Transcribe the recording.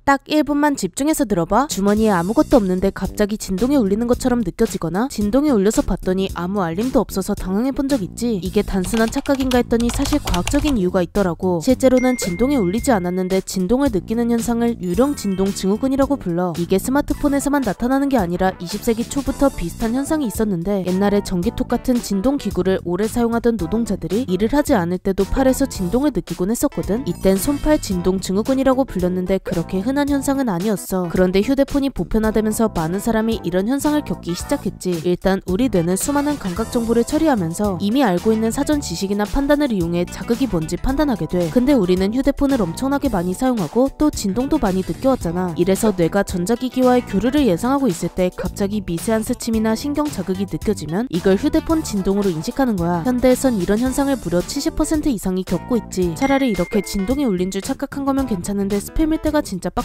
딱 1분만 집중해서 들어봐. 주머니에 아무것도 없는데 갑자기 진동이 울리는 것처럼 느껴지거나 진동이 울려서 봤더니 아무 알림도 없어서 당황해본 적 있지. 이게 단순한 착각인가 했더니 사실 과학적인 이유가 있더라고. 실제로는 진동이 울리지 않았는데 진동을 느끼는 현상을 유령 진동 증후군이라고 불러. 이게 스마트폰에서만 나타나는 게 아니라 20세기 초부터 비슷한 현상이 있었는데, 옛날에 전기톱 같은 진동 기구를 오래 사용하던 노동자들이 일을 하지 않을 때도 팔에서 진동을 느끼곤 했었거든. 이땐 손팔 진동 증후군이라고 불렸는데 그렇게 흔한 현상은 아니었어. 그런데 휴대폰이 보편화되면서 많은 사람이 이런 현상을 겪기 시작했지. 일단 우리 뇌는 수많은 감각 정보를 처리하면서 이미 알고 있는 사전 지식이나 판단을 이용해 자극이 뭔지 판단하게 돼. 근데 우리는 휴대폰을 엄청나게 많이 사용하고 또 진동도 많이 느껴왔잖아. 이래서 뇌가 전자기기와의 교류를 예상하고 있을 때 갑자기 미세한 스침이나 신경 자극이 느껴지면 이걸 휴대폰 진동으로 인식하는 거야. 현대에선 이런 현상을 무려 70% 이상이 겪고 있지. 차라리 이렇게 진동이 울린 줄 착각한 거면 괜찮은데 스팸일 때가 진짜 빡